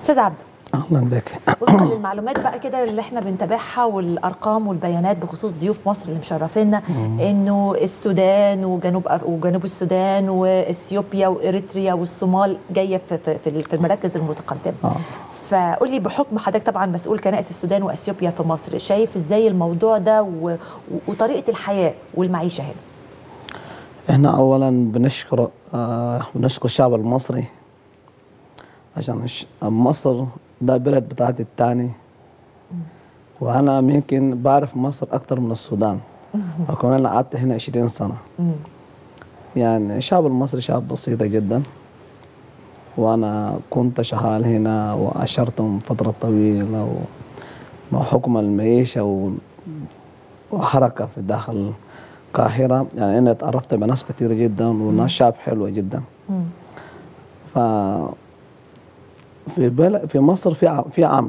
استاذ عبده، اهلا بك. وفقا للمعلومات بقى كده اللي احنا بنتابعها والارقام والبيانات بخصوص ضيوف مصر اللي مشرفينا، انه السودان وجنوب السودان واثيوبيا واريتريا والصومال جايه في المراكز المتقدمه. فقول لي بحكم حضرتك طبعا مسؤول كنائس السودان واثيوبيا في مصر، شايف ازاي الموضوع ده وطريقه الحياه والمعيشه هنا؟ احنا اولا بنشكر الشعب المصري، عشان مصر ده بلد بتاعتي الثاني، وانا يمكن بعرف مصر اكتر من السودان، وكمان انا قعدت هنا 20 سنه. يعني الشعب المصري شعب بسيط جدا، وانا كنت شغال هنا وعشرتهم فتره طويله، ومع حكم المعيشه وحركه في داخل القاهره، يعني انا اتعرفت بناس كثيره جدا وناس شعب حلوه جدا. ف في مصر في عام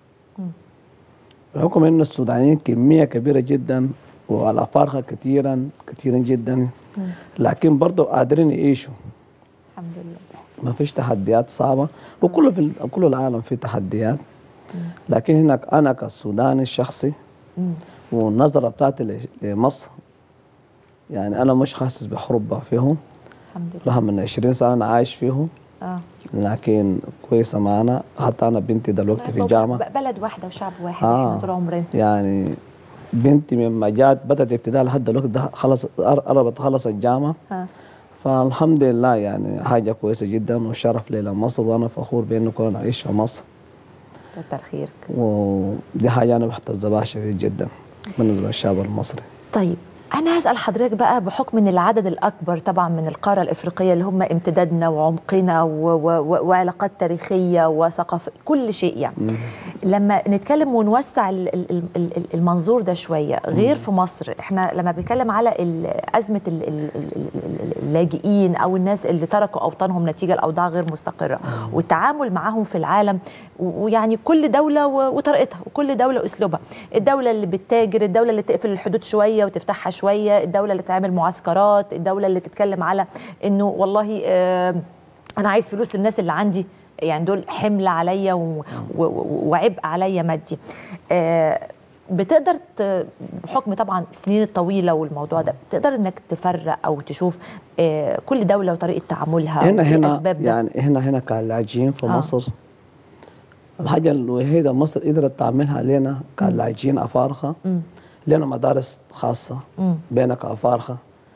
بحكم ان السودانيين كميه كبيره جدا والافارقه كثيرا جدا، لكن برضه قادرين يعيشوا الحمد لله. ما فيش تحديات صعبه، وكل كل العالم فيه تحديات، لكن هناك انا كسوداني الشخصي والنظره بتاعتي لمصر، يعني انا مش حاسس بحربه فيهم. الحمد لله. رغم من 20 سنه انا عايش فيهم، لكن كويسه معانا. حتى انا بنتي دلوقتي في الجامعه، بلد واحده وشعب واحد، احنا طول عمرنا. يعني بنتي مما جات بدات ابتدائي لحد دلوقتي خلص قربت تخلص الجامعه. فالحمد لله يعني حاجه كويسه جدا وشرف لي لمصر، وانا فخور بانه كنا نعيش في مصر. كتر خيرك. ودي حاجه انا بحتز بها شديد جدا بالنسبه للشعب المصري. طيب أنا هسأل حضرتك بقى بحكم إن العدد الأكبر طبعا من القارة الإفريقية اللي هم امتدادنا وعمقنا وعلاقات تاريخية وثقافة كل شيء، يعني لما نتكلم ونوسع المنظور ده شوية غير في مصر، احنا لما بنتكلم على أزمة اللاجئين أو الناس اللي تركوا أوطانهم نتيجة لأوضاع غير مستقرة والتعامل معهم في العالم، ويعني كل دولة وطريقتها وكل دولة وأسلوبها. الدولة اللي بتتاجر، الدولة اللي تقفل الحدود شوية وتفتحها شوية، الدولة اللي تعمل معسكرات، الدولة اللي تتكلم على إنه والله أنا عايز فلوس للناس اللي عندي، يعني دول حمل عليا وعبء عليا مادي. بتقدر بحكم طبعا السنين الطويلة والموضوع ده، تقدر انك تفرق او تشوف كل دولة وطريقة تعاملها والاسباب ده؟ يعني هنا كلاجئين في مصر، الحاجة الوحيدة مصر قدرت تعملها لنا كلاجئين أفارقة، لنا مدارس خاصة بيننا كأفارقة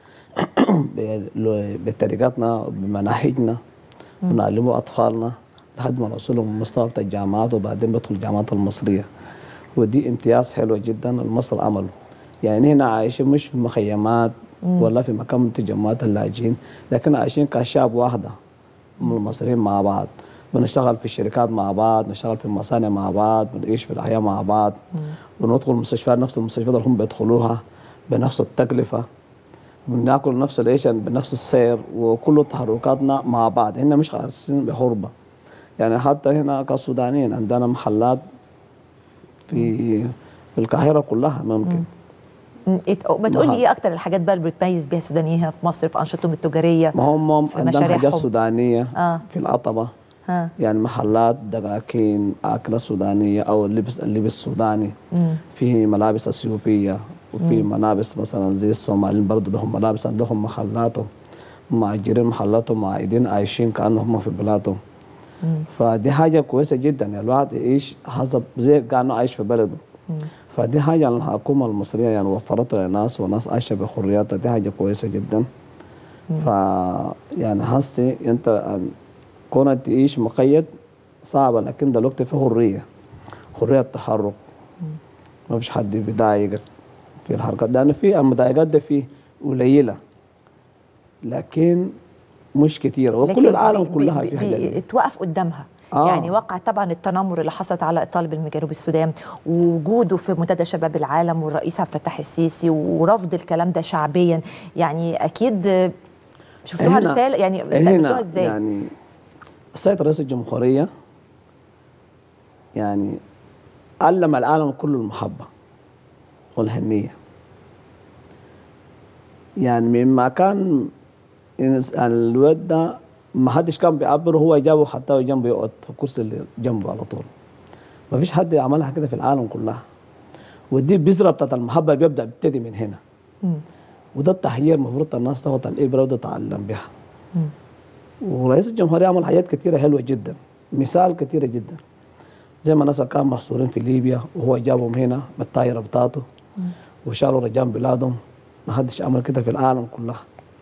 بطريقتنا بمناهجنا، بنعلموا أطفالنا لحد ما نوصلهم مستوى الجامعات، وبعدين بدخل الجامعات المصرية. ودي امتياز حلو جدا المصر عمله. يعني هنا عايشين مش في مخيمات ولا في مكان من تجمعات اللاجئين، لكن عايشين كشعب واحدة من المصريين مع بعض. بنشتغل في الشركات مع بعض، نشتغل في المصانع مع بعض، بنعيش في الأحياء مع بعض، وندخل المستشفيات نفس المستشفيات اللي هم بيدخلوها بنفس التكلفة، بناكل نفس العيش بنفس السير، وكل تحركاتنا مع بعض. هنا مش حاسين بحربة. يعني حتى هنا كالسودانيين عندنا محلات في القاهرة كلها ممكن. ما تقول لي ايه اكتر الحاجات بقى اللي بتميز بيها السودانيين هنا في مصر في انشطتهم التجاريه؟ ما هم عندنا حاجات سودانيه في العطبه، يعني محلات دقاقين اكله سودانيه او اللبس السوداني. في ملابس اثيوبيه، وفي ملابس مثلا زي الصوماليين برضه لهم ملابس، عندهم محلاتهم مؤجرين محلاتهم وعايدين عايشين كانهم في بلادهم. فدي حاجه كويسه جدا، يعني الواحد يعيش حسب زي كانه عايش في بلده. فدي حاجة الحكومة المصرية يعني وفرتها للناس، وناس عايشة بحرياتها، دي حاجة كويسة جدا. يعني حسي انت كونك تعيش مقيد صعبة، لكن دلوقتي في حرية تحرك. ما فيش حد بيضايقك في الحركات، لأن في المضايقات ده فيه قليلة لكن مش كتيرة، وكل العالم كلها في حاجة اتوقف قدامها. يعني وقع طبعا التنمر اللي حصلت على الطالب من جنوب السودان، ووجوده في منتدى شباب العالم والرئيس عبد الفتاح السيسي، ورفض الكلام ده شعبيا. يعني اكيد شفتوها رساله، يعني استقبلتوها ازاي؟ يعني السيد رئيس الجمهوريه يعني علم العالم كله المحبه والهنيه. يعني مما كان الود ده ما حدش كان بيعبره، هو جابه حتى جنبه يقعد في الكرسي اللي جنبه على طول. ما فيش حد عملها كده في العالم كلها. ودي البذره بتاعت المحبه بيبتدي من هنا. وده التحيير المفروض الناس تاخد الابره وتتعلم بها. ورئيس الجمهوريه عمل حاجات كثيره حلوه جدا، مثال كثيره جدا. زي ما الناس كانوا محصورين في ليبيا وهو جابهم هنا بالطائره بتاعته وشالوا رجال بلادهم. ما حدش عمل كده في العالم كلها.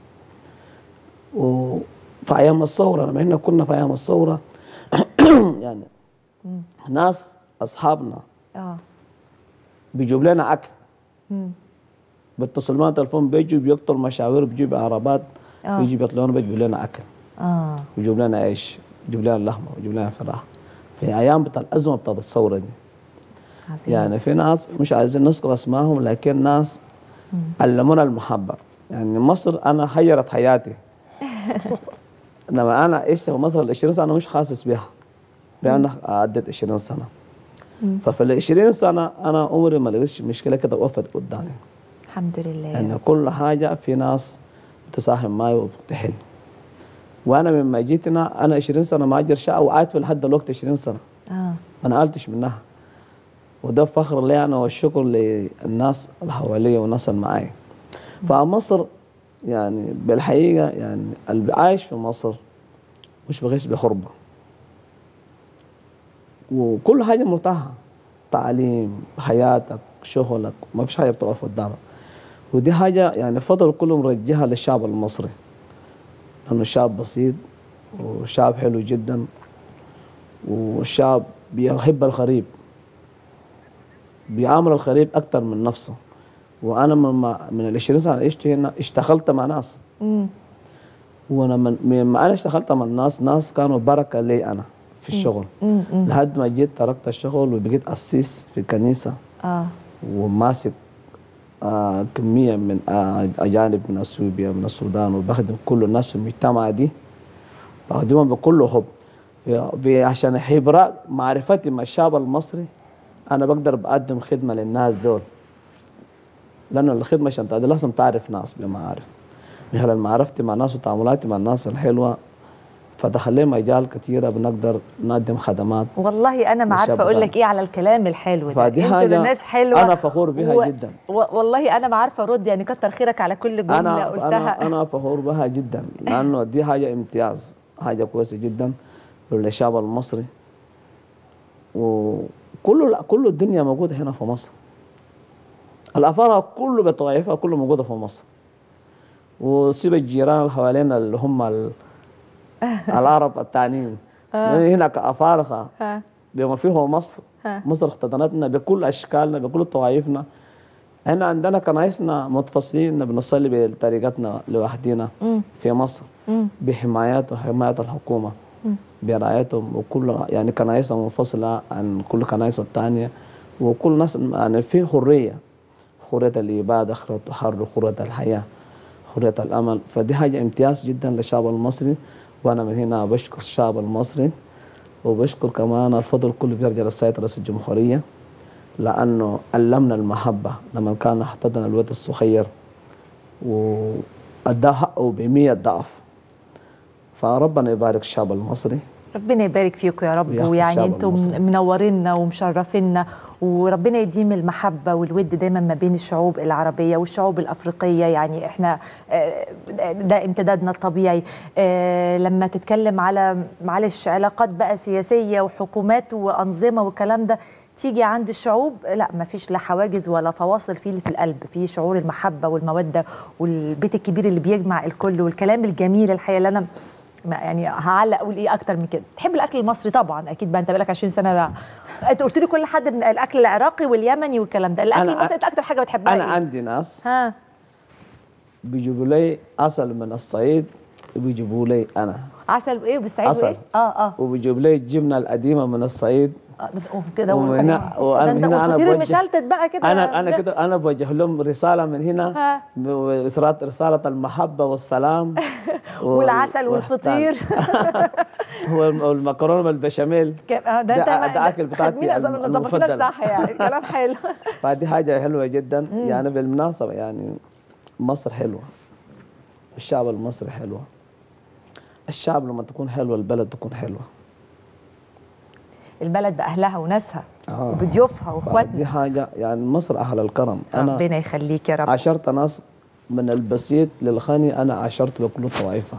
وفي ايام الثوره لما احنا كنا في ايام الثوره يعني ناس اصحابنا بيجيب لنا اكل، بيتصل معنا تليفون، بيجوا بيقطعوا مشاوير، بيجيب عربات، بيجي بيطلعونا بيجيب لنا اكل، بيجيب لنا عيش، بيجيب لنا لحمه، بيجيب لنا فراخ في ايام بتاع الازمه بتاعت الثوره دي. يعني في ناس مش عايزين نذكر اسمائهم، لكن ناس علمونا المحبه. يعني مصر انا حيرت حياتي لما انا عشت في مصر 20 سنه مش حاسس بها، بأن عدت 20 سنه. ففي ال 20 سنه انا عمري ما لقيتش مشكله كده وقفت قدامي. الحمد لله. يعني كل حاجه في ناس بتساهم معي وبتحل. وانا مما جيت هنا انا 20 سنه مهاجر شقه وقعدت في لحد دلوقتي 20 سنه. ما نقلتش منها. وده فخر لي انا والشكر للناس اللي حواليا والناس اللي معايا. فمصر يعني بالحقيقه يعني اللي عايش في مصر مش بغيش بحربه. وكل حاجه مرتاحه، تعليم، حياتك، شغلك، ما فيش حاجه بتقف قدامك. ودي حاجه يعني فضل كله مرجعها للشعب المصري، لانه شعب بسيط وشعب حلو جدا والشعب بيحب الغريب، بيعامل الغريب اكثر من نفسه. وانا من ال 20 سنه عشت هنا اشتغلت مع ناس. وانا من انا اشتغلت مع ناس كانوا بركه لي انا في الشغل. لحد ما جيت تركت الشغل وبقيت قسيس في الكنيسه. وماسك كميه من اجانب من اثيوبيا من السودان، وبخدم كل الناس في المجتمع دي، بخدمهم بكل حب. عشان حبراء معرفتي مع الشعب المصري انا بقدر بقدم خدمه للناس دول. لانه الخدمه عشان تقدر لازم تعرف ناس بمعارف. من خلال معرفتي مع الناس وتعاملاتي مع الناس الحلوه فتح لي مجال كثيره بنقدر نقدم خدمات. والله انا ما عارفه اقول لك ايه على الكلام الحلو ده. انتوا ناس حلوه انا فخور بها جدا. والله انا ما عارفه ارد، يعني كتر خيرك على كل جمله قلتها. انا فخور بها جدا لانه دي حاجه امتياز، حاجه كويسه جدا للشعب المصري. كل الدنيا موجوده هنا في مصر. الافارقه كله بطوائفها كله موجوده في مصر. وسيب الجيران اللي حوالينا اللي هم العرب التانيين. هنا كافارقه بما فيهم مصر. مصر اختطنتنا بكل اشكالنا بكل طوائفنا. احنا عندنا كنايسنا منفصلين بنصلي بطريقتنا لوحدينا في مصر بحماية الحكومه برعايتهم. وكل يعني كنايسنا منفصله عن كل كنايس الثانيه. وكل ناس يعني في حريه العباده، حريه التحرك، حريه الحياه، حريه الامل. فدي حاجه امتياز جدا للشعب المصري. وانا من هنا بشكر الشعب المصري وبشكر كمان الفضل كله بيرجع للسيد رئيس الجمهوريه، لانه علمنا المحبه لما كان احتضن الولد الصغير واداه حقه ب100 ضعف. فربنا يبارك الشعب المصري. ربنا يبارك فيكم يا رب. ويعني انتم منورينا ومشرفينا، وربنا يديم المحبه والود دايما ما بين الشعوب العربيه والشعوب الافريقيه. يعني احنا ده امتدادنا الطبيعي. لما تتكلم على معلش علاقات بقى سياسيه وحكومات وانظمه والكلام ده، تيجي عند الشعوب لا، ما فيش لا حواجز ولا فواصل، في اللي في القلب، في شعور المحبه والموده والبيت الكبير اللي بيجمع الكل والكلام الجميل الحقيقه اللي انا يعني هعلق اقول ايه اكتر من كده. تحب الاكل المصري طبعا اكيد بقى، انت بقالك 20 سنه بقى. انت قلت لي كل حد من الاكل العراقي واليمني والكلام ده. الاكل المصري انت اكتر حاجه بتحبها انا إيه؟ عندي ناس بيجيبوا لي عسل من الصعيد وبيجيبوا لي انا عسل وايه بالصعيد وايه وبيجيب لي الجبنه القديمه من الصعيد كده. وهنا هنا الفطير المشلتت بقى كده. انا كده انا بوجه لهم رساله من هنا، رساله المحبه والسلام والعسل والفطير والمكرونه بالبشاميل. ده اكل بتاعتي المفضل. صح يعني كلام حلو. فدي حاجه حلوه جدا. يعني بالمناسبه يعني مصر حلوه، الشعب المصري حلوه، الشعب لما تكون حلوه البلد تكون حلوه. البلد باهلها وناسها آه. وبضيوفها دي واخواتنا. حاجه يعني مصر اهل الكرم. انا ربنا يخليك يا رب. عاشرت ناس من البسيط للغني، انا عاشرت بكل طوائفها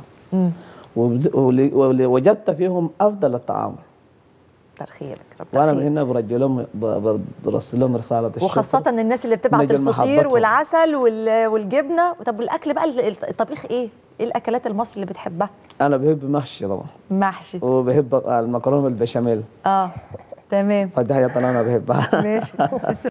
ووجدت فيهم افضل التعامل. كتر خيرك ربنا وانا من خيرك. هنا برجع لهم برسل لهم رساله الشكر، وخاصة الناس اللي بتبعت نجل الفطير محبتهم. والعسل والجبنة. طب والاكل بقى، الطبيخ ايه؟ ايه الاكلات المصري اللي بتحبها؟ انا بحب محشي طبعا، محشي. وبحب المكرونه بالبشاميل. تمام. فدي حاجه انا بحبها. ماشي.